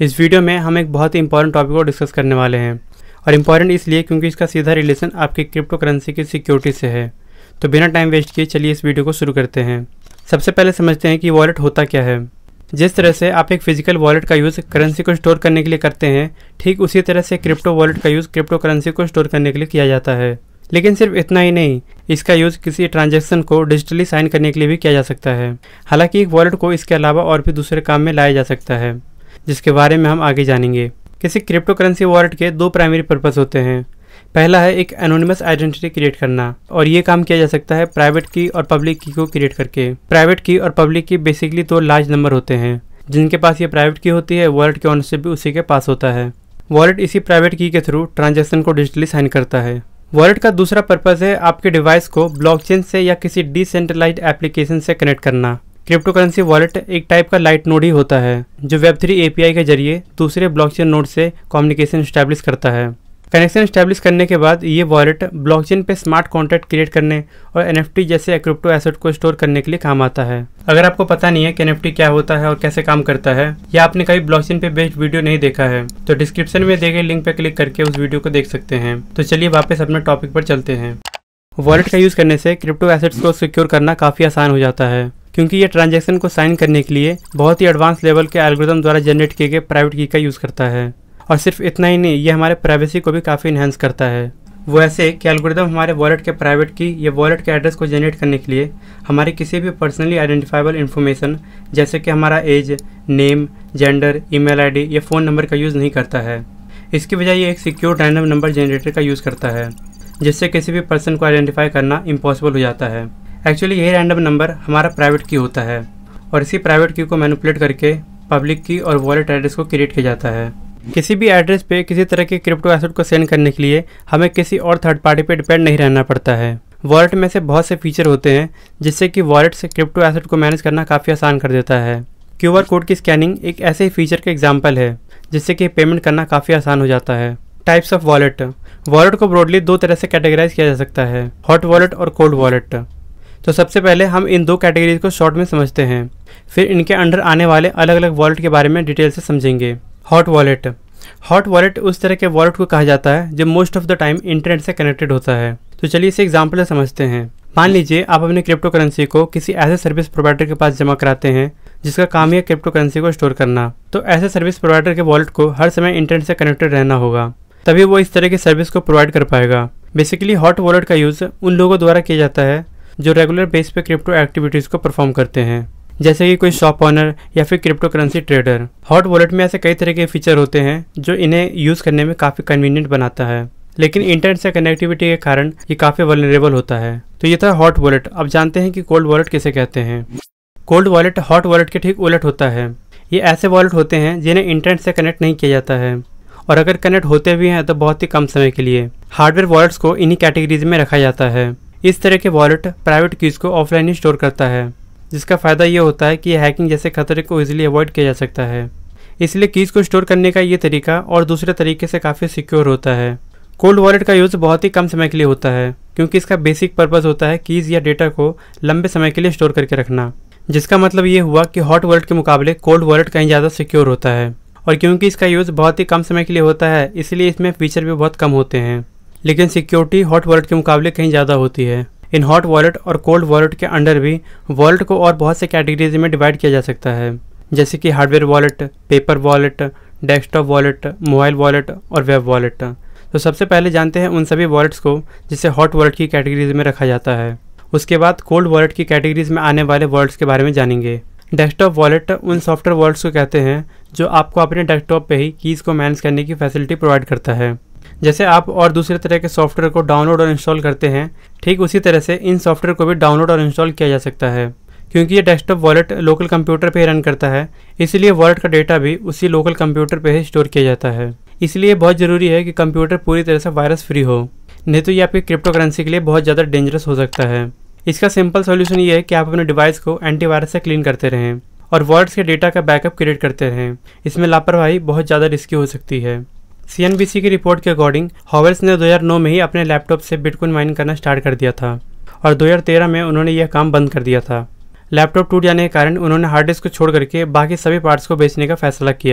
इस वीडियो में हम एक बहुत ही इंपॉर्टेंट टॉपिक को डिस्कस करने वाले हैं और इम्पॉर्टेंट इसलिए क्योंकि इसका सीधा रिलेशन आपकी क्रिप्टो करेंसी की सिक्योरिटी से है। तो बिना टाइम वेस्ट किए चलिए इस वीडियो को शुरू करते हैं। सबसे पहले समझते हैं कि वॉलेट होता क्या है। जिस तरह से आप एक फिजिकल वॉलेट का यूज़ करेंसी को स्टोर करने के लिए करते हैं, ठीक उसी तरह से क्रिप्टो वॉलेट का यूज़ क्रिप्टो करेंसी को स्टोर करने के लिए किया जाता है। लेकिन सिर्फ इतना ही नहीं, इसका यूज़ किसी ट्रांजैक्शन को डिजिटली साइन करने के लिए भी किया जा सकता है। हालांकि एक वॉलेट को इसके अलावा और भी दूसरे काम में लाया जा सकता है, जिसके बारे में हम आगे जानेंगे। किसी क्रिप्टो करेंसी वॉलेट के दो प्राइमरी पर्पस होते हैं। पहला है एक एनोनिमस आइडेंटिटी क्रिएट करना, और ये काम किया जा सकता है प्राइवेट की और पब्लिक की को क्रिएट करके। प्राइवेट की और पब्लिक की बेसिकली दो लार्ज नंबर होते हैं। जिनके पास ये प्राइवेट की होती है, वॉलेट की ओनरशिप भी उसी के पास होता है। वॉलेट इसी प्राइवेट की के थ्रू ट्रांजैक्शन को डिजिटली साइन करता है। वॉलेट का दूसरा पर्पस है आपके डिवाइस को ब्लॉकचेन से या किसी डिसेंट्रलाइज्ड एप्लीकेशन से कनेक्ट करना। क्रिप्टो करेंसी वॉलेट एक टाइप का लाइट नोड ही होता है जो वेब3 एपीआई के जरिए दूसरे ब्लॉकचेन नोड से कम्युनिकेशन स्टैब्लिश करता है। कनेक्शन स्टैब्लिश करने के बाद ये वॉलेट ब्लॉकचेन पे स्मार्ट कॉन्ट्रैक्ट क्रिएट करने और एनएफटी जैसे क्रिप्टो एसेट को स्टोर करने के लिए काम आता है। अगर आपको पता नहीं है कि एनएफटी क्या होता है और कैसे काम करता है, या आपने कभी ब्लॉकचेन पे बेस्ड वीडियो नहीं देखा है, तो डिस्क्रिप्शन में दिए गए लिंक पे क्लिक करके उस वीडियो को देख सकते हैं। तो चलिए वापस अपने टॉपिक पर चलते हैं। वॉलेट का यूज़ करने से क्रिप्टो एसेट्स को सिक्योर करना काफ़ी आसान हो जाता है, क्योंकि ये ट्रांजैक्शन को साइन करने के लिए बहुत ही एडवांस लेवल के एल्गोरिथम द्वारा जनरेट किए गए प्राइवेट की का यूज़ करता है। और सिर्फ इतना ही नहीं, ये हमारे प्राइवेसी को भी काफ़ी इन्हेंस करता है। वो ऐसे कि एल्गोरिथम हमारे वॉलेट के प्राइवेट की या वॉलेट के एड्रेस को जनरेट करने के लिए हमारी किसी भी पर्सनली आइडेंटिफाइबल इन्फॉर्मेशन जैसे कि हमारा age, name, gender, email ID या फ़ोन नंबर का यूज़ नहीं करता है। इसकी बजाय ये एक सिक्योर रैंडम नंबर जनरेटर का यूज़ करता है, जिससे किसी भी पर्सन को आइडेंटिफाई करना इम्पॉसिबल हो जाता है। एक्चुअली यही रैंडम नंबर हमारा प्राइवेट की होता है, और इसी प्राइवेट की को मैनिपुलेट करके पब्लिक की और वॉलेट एड्रेस को क्रिएट किया जाता है। किसी भी एड्रेस पे किसी तरह के क्रिप्टो एसेट को सेंड करने के लिए हमें किसी और थर्ड पार्टी पे डिपेंड नहीं रहना पड़ता है। वॉलेट में से बहुत से फीचर होते हैं जिससे कि वॉलेट से क्रिप्टो एसेट को मैनेज करना काफ़ी आसान कर देता है। क्यूआर कोड की स्कैनिंग एक ऐसे ही फीचर का एग्जाम्पल है जिससे कि पेमेंट करना काफ़ी आसान हो जाता है। Types of wallet. वॉलेट को ब्रॉडली दो तरह से कैटेगराइज किया जा सकता है, हॉट वॉलेट और कोल्ड वॉलेट। तो सबसे पहले हम इन दो कैटेगरीज को शॉर्ट में समझते हैं, फिर इनके अंडर आने वाले अलग अलग वॉलेट के बारे में डिटेल से समझेंगे। Hot wallet. हॉट वॉलेट उस तरह के वॉलेट को कहा जाता है जो most of the time internet से कनेक्टेड होता है। तो चलिए इसे एग्जाम्पल से समझते हैं। मान लीजिए आप अपनी क्रिप्टो करेंसी को किसी ऐसे सर्विस प्रोवाइडर के पास जमा कराते हैं जिसका काम है क्रिप्टो करेंसी को स्टोर करना। तो ऐसे सर्विस प्रोवाइडर के वॉलेट को हर समय इंटरनेट से कनेक्टेड रहना होगा, तभी वो इस तरह की सर्विस को प्रोवाइड कर पाएगा। बेसिकली हॉट वॉलेट का यूज़ उन लोगों द्वारा किया जाता है जो रेगुलर बेस पे क्रिप्टो एक्टिविटीज़ को परफॉर्म करते हैं, जैसे कि कोई शॉप ओनर या फिर crypto currency trader. Hot wallet में ऐसे कई तरह के फीचर होते हैं जो इन्हें यूज़ करने में काफ़ी कन्वीनियंट बनाता है, लेकिन इंटरनेट से कनेक्टिविटी के कारण ये काफ़ी वल्नरेबल होता है। तो ये था हॉट वॉलेट। अब जानते हैं कि कोल्ड वॉलेट किसे कहते हैं। कोल्ड वॉलेट हॉट वॉलेट के ठीक उलट होता है। ये ऐसे वॉलेट होते हैं जिन्हें इंटरनेट से कनेक्ट नहीं किया जाता है, और अगर कनेक्ट होते भी हैं तो बहुत ही कम समय के लिए। हार्डवेयर वॉलेट्स को इन्हीं कैटेगरीज में रखा जाता है। इस तरह के वॉलेट प्राइवेट कीज़ को ऑफलाइन ही स्टोर करता है, जिसका फ़ायदा ये होता है कि हैकिंग जैसे खतरे को इजीली अवॉइड किया जा सकता है। इसलिए कीज़ को स्टोर करने का ये तरीका और दूसरे तरीके से काफ़ी सिक्योर होता है। कोल्ड वॉलेट का यूज़ बहुत ही कम समय के लिए होता है, क्योंकि इसका बेसिक पर्पस होता है कीज़ या डेटा को लंबे समय के लिए स्टोर करके रखना। जिसका मतलब ये हुआ कि हॉट वॉलेट के मुकाबले कोल्ड वॉलेट कहीं ज़्यादा सिक्योर होता है, और क्योंकि इसका यूज़ बहुत ही कम समय के लिए होता है, इसलिए इसमें फीचर भी बहुत कम होते हैं। लेकिन सिक्योरिटी हॉट वॉलेट के मुकाबले कहीं ज़्यादा होती है। इन हॉट वॉलेट और कोल्ड वॉलेट के अंडर भी वॉलेट को और बहुत से कैटेगरीज में डिवाइड किया जा सकता है, जैसे कि hardware wallet, paper wallet, desktop wallet, mobile wallet और वेब वॉलेट। तो सबसे पहले जानते हैं उन सभी वॉलेट्स को जिसे हॉट वॉलेट की कैटेगरीज में रखा जाता है। उसके बाद कोल्ड वॉलेट की कैटेगरीज में आने वाले वॉलेट्स के बारे में जानेंगे। डेस्कटॉप वॉलेट उन सॉफ्टवेयर वॉलेट्स को कहते हैं जो आपको अपने डेस्कटॉप पे ही कीज़ को मैनेज करने की फैसिलिटी प्रोवाइड करता है। जैसे आप और दूसरे तरह के सॉफ्टवेयर को डाउनलोड और इंस्टॉल करते हैं, ठीक उसी तरह से इन सॉफ्टवेयर को भी डाउनलोड और इंस्टॉल किया जा सकता है। क्योंकि ये डेस्कटॉप वॉलेट लोकल कंप्यूटर पे ही रन करता है, इसलिए वॉलेट का डेटा भी उसी लोकल कंप्यूटर पे ही स्टोर किया जाता है। इसलिए बहुत ज़रूरी है कि कंप्यूटर पूरी तरह से वायरस फ्री हो, नहीं तो ये आपकी क्रिप्टो करेंसी के लिए बहुत ज़्यादा डेंजरस हो सकता है। इसका सिंपल सोल्यूशन ये है कि आप अपने डिवाइस को एंटीवायरस से क्लीन करते रहें और वॉलेट्स के डेटा का बैकअप क्रिएट करते रहें। इसमें लापरवाही बहुत ज़्यादा रिस्की हो सकती है। CNBC की रिपोर्ट के अकॉर्डिंग हॉवेल्स ने 2009 में ही अपने लैपटॉप से बिटकॉइन माइन करना स्टार्ट कर दिया था और 2013 में उन्होंने यह काम बंद कर दिया था। लैपटॉप टूट जाने के कारण उन्होंने हार्ड डिस्क को छोड़ करके बाकी सभी पार्ट्स को बेचने का फैसला किया,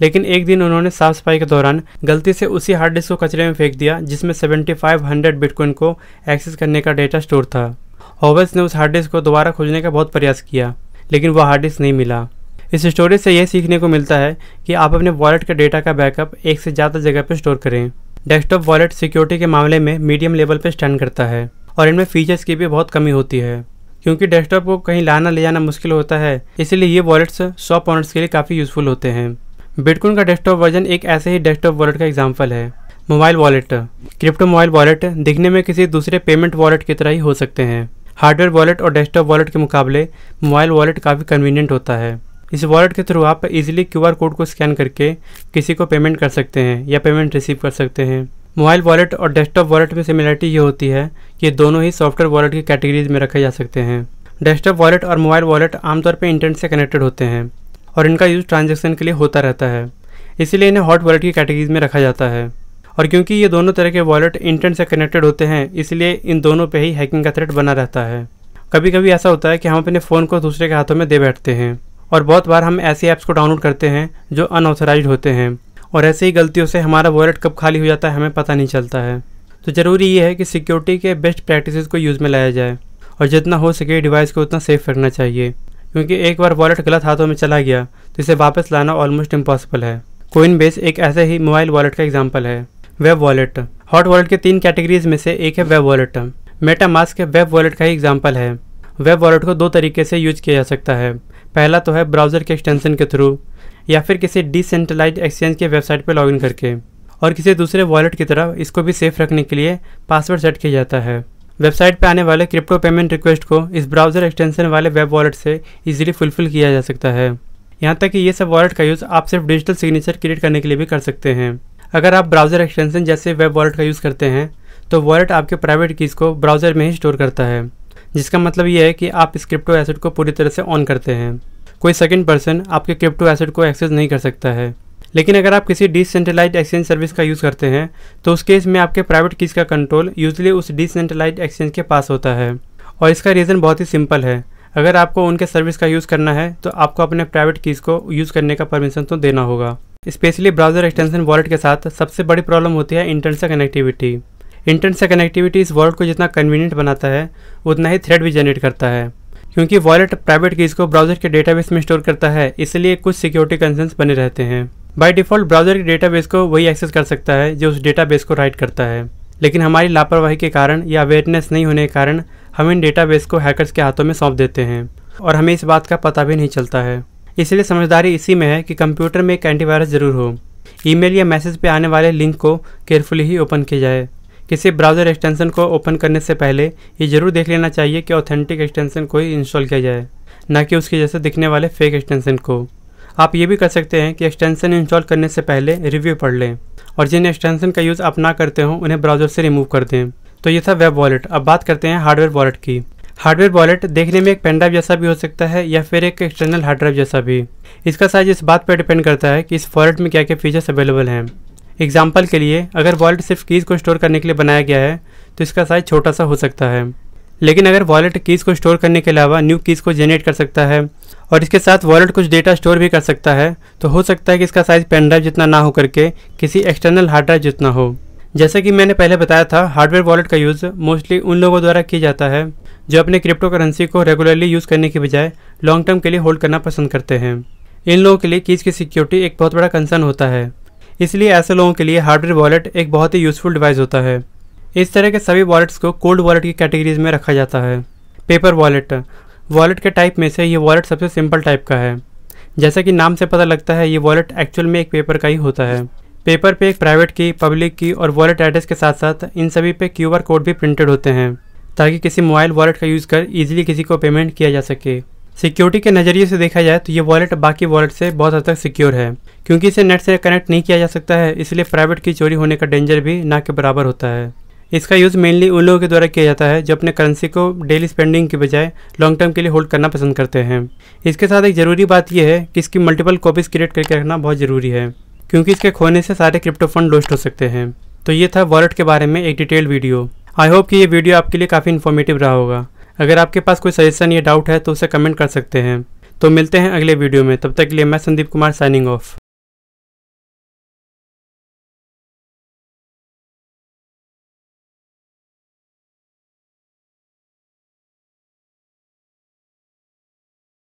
लेकिन एक दिन उन्होंने साफ सफाई के दौरान गलती से उसी हार्ड डिस्क को कचरे में फेंक दिया जिसमें 7500 बिटकॉइन को एक्सेस करने का डेटा स्टोर था। हॉवेल्स ने उस हार्ड डिस्क को दोबारा खोजने का बहुत प्रयास किया, लेकिन वह हार्ड डिस्क नहीं मिला। इस स्टोरी से यह सीखने को मिलता है कि आप अपने वॉलेट के डेटा का बैकअप एक से ज़्यादा जगह पर स्टोर करें। डेस्कटॉप वॉलेट सिक्योरिटी के मामले में मीडियम लेवल पर स्टैंड करता है और इनमें फीचर्स की भी बहुत कमी होती है। क्योंकि डेस्कटॉप को कहीं लाना ले जाना मुश्किल होता है, इसलिए ये वॉलेट्स शॉप ओनर्स के लिए काफ़ी यूजफुल होते हैं। बिटकॉइन का डेस्कटॉप वर्जन एक ऐसे ही डेस्कटॉप वॉलेट का एग्जाम्पल है। Mobile wallet. Crypto mobile wallet दिखने में किसी दूसरे पेमेंट वॉलेट की तरह ही हो सकते हैं। हार्डवेयर वॉलेट और डेस्कटॉप वॉलेट के मुकाबले मोबाइल वॉलेट काफ़ी कन्वीनियंट होता है। इस वॉलेट के थ्रू आप इजीली QR कोड को स्कैन करके किसी को पेमेंट कर सकते हैं या पेमेंट रिसीव कर सकते हैं। मोबाइल वॉलेट और डेस्कटॉप वॉलेट में सिमिलरिटी ये होती है कि दोनों ही सॉफ्टवेयर वॉलेट की कैटेगरीज में रखे जा सकते हैं। डेस्कटॉप वॉलेट और मोबाइल वॉलेट आमतौर पर इंटरनेट से कनेक्टेड होते हैं और इनका यूज़ ट्रांजैक्शन के लिए होता रहता है, इसीलिए इन्हें हॉट वॉलेट की कैटेगरीज में रखा जाता है। और क्योंकि ये दोनों तरह के वॉलेट इंटरनेट से कनेक्टेड होते हैं, इसलिए इन दोनों पे ही हैकिंग का थ्रेट बना रहता है। कभी कभी ऐसा होता है कि हम अपने फ़ोन को दूसरे के हाथों में दे बैठते हैं और बहुत बार हम ऐसी ऐप्स को डाउनलोड करते हैं जो अनऑथराइज्ड होते हैं और ऐसे ही गलतियों से हमारा वॉलेट कब खाली हो जाता है हमें पता नहीं चलता है। तो ज़रूरी ये है कि सिक्योरिटी के बेस्ट प्रैक्टिसेस को यूज़ में लाया जाए और जितना हो सके डिवाइस को उतना सेफ रखना चाहिए, क्योंकि एक बार वॉलेट गलत हाथों में चला गया तो इसे वापस लाना ऑलमोस्ट इम्पॉसिबल है। कोइनबेस एक ऐसे ही मोबाइल वॉलेट का एग्जाम्पल है। Web wallet. हॉट वॉलेट के 3 कैटेगरीज में से एक है web wallet. MetaMask web wallet का ही एग्जाम्पल है। वेब वॉलेट को 2 तरीके से यूज किया जा सकता है। पहला तो है ब्राउज़र के एक्सटेंशन के थ्रू या फिर किसी डिसेंट्रलाइज्ड एक्सचेंज के वेबसाइट पर लॉगिन करके, और किसी दूसरे वॉलेट की तरह इसको भी सेफ रखने के लिए पासवर्ड सेट किया जाता है। वेबसाइट पर आने वाले क्रिप्टो पेमेंट रिक्वेस्ट को इस ब्राउज़र एक्सटेंशन वाले वेब वॉलेट से इजीली फुलफिल किया जा सकता है। यहाँ तक कि ये सब वॉलेट का यूज़ आप सिर्फ डिजिटल सिग्नेचर क्रिएट करने के लिए भी कर सकते हैं। अगर आप ब्राउज़र एक्सटेंशन जैसे वेब वॉलेट का यूज़ करते हैं तो वॉलेट आपके प्राइवेट कीज़ को ब्राउज़र में ही स्टोर करता है, जिसका मतलब ये है कि आप इस क्रिप्टो एसेट को पूरी तरह से ऑन करते हैं। कोई सेकंड पर्सन आपके क्रिप्टो एसेट को एक्सेस नहीं कर सकता है। लेकिन अगर आप किसी डिसेंट्रलाइज्ड एक्सचेंज सर्विस का यूज़ करते हैं तो उस केस में आपके प्राइवेट कीज़ का कंट्रोल यूजली उस डिसेंट्रलाइज्ड एक्सचेंज के पास होता है। और इसका रीज़न बहुत ही सिंपल है। अगर आपको उनके सर्विस का यूज़ करना है तो आपको अपने प्राइवेट कीज़ को यूज़ करने का परमिशन तो देना होगा। स्पेशली ब्राउज़र एक्सटेंशन वॉलेट के साथ सबसे बड़ी प्रॉब्लम होती है इंटरनेट से कनेक्टिविटी। इंटरनेट से कनेक्टिविटी इस वॉलेट को जितना कन्वीनियंट बनाता है उतना ही थ्रेट भी जनरेट करता है। क्योंकि वॉलेट प्राइवेट कीज़ को ब्राउज़र के डेटाबेस में स्टोर करता है, इसलिए कुछ सिक्योरिटी कंसर्न्स बने रहते हैं। बाय डिफ़ॉल्ट ब्राउज़र के डेटाबेस को वही एक्सेस कर सकता है जो उस डेटाबेस को राइट करता है, लेकिन हमारी लापरवाही के कारण या अवेयरनेस नहीं होने के कारण हम इन डेटाबेस को हैकर्स के हाथों में सौंप देते हैं और हमें इस बात का पता भी नहीं चलता है। इसलिए समझदारी इसी में है कि कंप्यूटर में एक एंटीवायरस ज़रूर हो। ईमेल या मैसेज पे आने वाले लिंक को केयरफुली ही ओपन किया जाए। किसी ब्राउज़र एक्सटेंशन को ओपन करने से पहले ये जरूर देख लेना चाहिए कि ऑथेंटिक एक्सटेंशन को ही इंस्टॉल किया जाए, ना कि उसके जैसे दिखने वाले फेक एक्सटेंशन को। आप ये भी कर सकते हैं कि एक्सटेंशन इंस्टॉल करने से पहले रिव्यू पढ़ लें और जिन एक्सटेंशन का यूज़ आप ना करते हो उन्हें ब्राउज़र से रिमूव कर दें। तो ये था वेब वॉलेट। अब बात करते हैं हार्डवेयर वॉलेट की। हार्डवेयर वॉलेट देखने में एक पेन ड्राइव जैसा भी हो सकता है या फिर एक एक्सटर्नल हार्ड ड्राइव जैसा भी। इसका साइज इस बात पर डिपेंड करता है कि इस वॉलेट में क्या क्या फीचर्स अवेलेबल हैं। एग्जाम्पल के लिए, अगर वॉलेट सिर्फ कीज़ को स्टोर करने के लिए बनाया गया है तो इसका साइज छोटा सा हो सकता है। लेकिन अगर वॉलेट कीज़ को स्टोर करने के अलावा न्यू कीज़ को जनरेट कर सकता है और इसके साथ वॉलेट कुछ डेटा स्टोर भी कर सकता है, तो हो सकता है कि इसका साइज़ पेन ड्राइव जितना ना हो करके किसी एक्सटर्नल हार्ड ड्राइव जितना हो। जैसा कि मैंने पहले बताया था, हार्डवेयर वॉलेट का यूज़ मोस्टली उन लोगों द्वारा किया जाता है जो अपने क्रिप्टो करेंसी को रेगुलरली यूज़ करने के बजाय लॉन्ग टर्म के लिए होल्ड करना पसंद करते हैं। इन लोगों के लिए कीज़ की सिक्योरिटी एक बहुत बड़ा कंसर्न होता है, इसलिए ऐसे लोगों के लिए हार्डवेयर वॉलेट एक बहुत ही यूज़फुल डिवाइस होता है। इस तरह के सभी वॉलेट्स को कोल्ड वॉलेट की कैटेगरीज में रखा जाता है। Paper wallet. वॉलेट के टाइप में से ये वॉलेट सबसे सिंपल टाइप का है। जैसा कि नाम से पता लगता है, ये वॉलेट एक्चुअल में एक पेपर का ही होता है। पेपर पे एक प्राइवेट की, पब्लिक की और वॉलेट एड्रेस के साथ साथ इन सभी पे QR कोड भी प्रिंटेड होते हैं ताकि किसी मोबाइल वॉलेट का यूज़ कर इजीली किसी को पेमेंट किया जा सके। सिक्योरिटी के नज़रिए से देखा जाए तो ये वॉलेट बाकी वॉलेट से बहुत हद तक सिक्योर है, क्योंकि इसे नेट से कनेक्ट नहीं किया जा सकता है, इसलिए प्राइवेट की चोरी होने का डेंजर भी ना के बराबर होता है। इसका यूज़ मेनली उन लोगों के द्वारा किया जाता है जो अपने करेंसी को डेली स्पेंडिंग के बजाय लॉन्ग टर्म के लिए होल्ड करना पसंद करते हैं। इसके साथ एक ज़रूरी बात यह है कि इसकी मल्टीपल कॉपीज़ क्रिएट करके रखना बहुत ज़रूरी है, क्योंकि इसके खोने से सारे क्रिप्टो फंड लॉस्ट हो सकते हैं। तो ये था वॉलेट के बारे में एक डिटेल वीडियो। आई होप कि ये वीडियो आपके लिए काफ़ी इन्फॉर्मेटिव रहा होगा। अगर आपके पास कोई सजेशन या डाउट है तो उसे कमेंट कर सकते हैं। तो मिलते हैं अगले वीडियो में, तब तक के लिए मैं संदीप कुमार साइनिंग ऑफ।